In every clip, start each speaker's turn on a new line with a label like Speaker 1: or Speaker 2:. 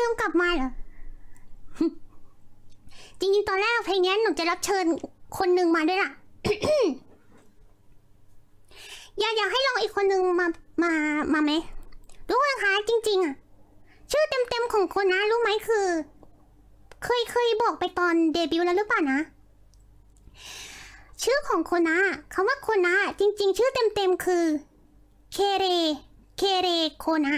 Speaker 1: ดิมกลับมาเหรอ จริงๆตอนแรกเพลงนี้หนูจะรับเชิญคนหนึ่งมาด้วยล่ะ อยากให้ลองอีกคนหนึ่งมาไหมรู้ไหมคะจริงๆอ่ะชื่อเต็มของคนนะรู้ไหมคือเคยบอกไปตอนเดบิวต์แล้วหรือเปล่านะชื่อของคนนะคำว่าคนนะจริงๆชื่อเต็มคือเคเรโคนะ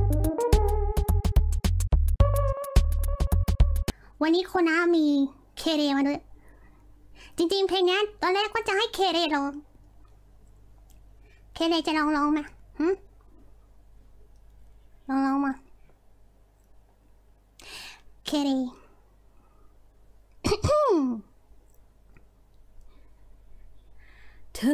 Speaker 1: วันนี้โคนะมีเคเรมาด้วยจริงๆเพลงนี้ตอนแรกก็จะให้เคเรร้องเคเรจะลองไหมลองมาเคเรเธ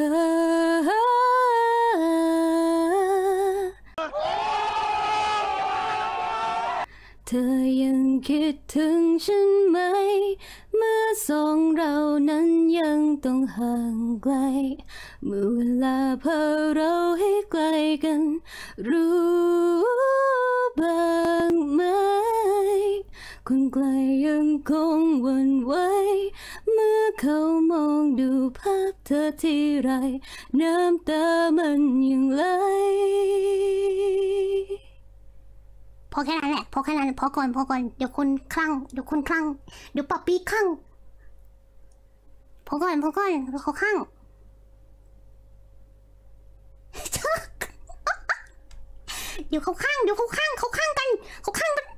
Speaker 1: อยังคิดถึงฉันไหมเมื่อสองเรานั้นยังต้องห่างไกลเมื่อเวลาพาเราให้ไกลกันรู้บ้างไหมคนไกลยังคงหวั่นไหวเมื่อเขามองดูภาพเธอที่ไรน้ำตามันยังไหลพอแค่นั้นแหละพอก่อนเดี๋ยวคนคลั่งเดี๋ยวป๊อปปี้คลั่งพอก่อนเดี๋ยวเขาคลั่งเดี๋ยวเขาคลั่งกัน